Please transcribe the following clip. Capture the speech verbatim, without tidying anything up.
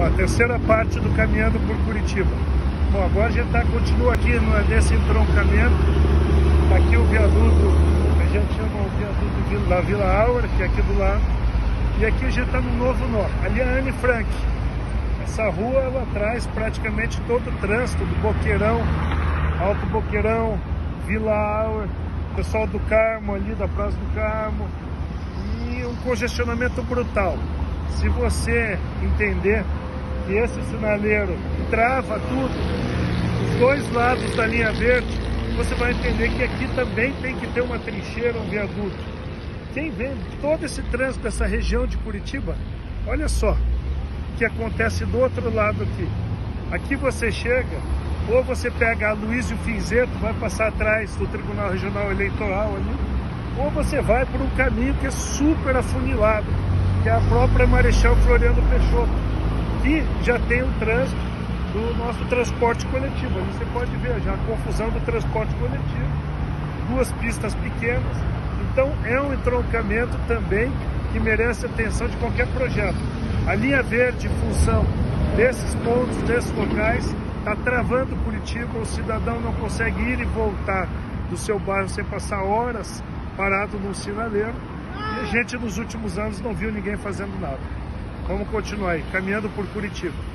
Ó, a terceira parte do Caminhando por Curitiba. Bom, agora a gente tá, continua aqui nesse entroncamento. Tá aqui o viaduto, a gente chama o viaduto da Vila Auer, que é aqui do lado. E aqui a gente tá no novo nó. Ali é a Anne Frank. Essa rua, ela traz praticamente todo o trânsito do Boqueirão, Alto Boqueirão, Vila Auer, pessoal do Carmo ali, da Praça do Carmo. E um congestionamento brutal. Se você entender que esse sinaleiro trava tudo, os dois lados da linha verde, você vai entender que aqui também tem que ter uma trincheira, um viaduto. Quem vê todo esse trânsito dessa região de Curitiba, olha só o que acontece do outro lado aqui. Aqui você chega, ou você pega a Luísio Finzetto, vai passar atrás do Tribunal Regional Eleitoral ali, ou você vai por um caminho que é super afunilado, que é a própria Marechal Floriano Peixoto, que já tem o trânsito do nosso transporte coletivo. Ali você pode ver já a confusão do transporte coletivo, duas pistas pequenas. Então é um entroncamento também que merece atenção de qualquer projeto. A linha verde, em função desses pontos, desses locais, está travando Curitiba. O cidadão não consegue ir e voltar do seu bairro sem passar horas parado num sinaleiro. E a gente nos últimos anos não viu ninguém fazendo nada. Vamos continuar aí, caminhando por Curitiba.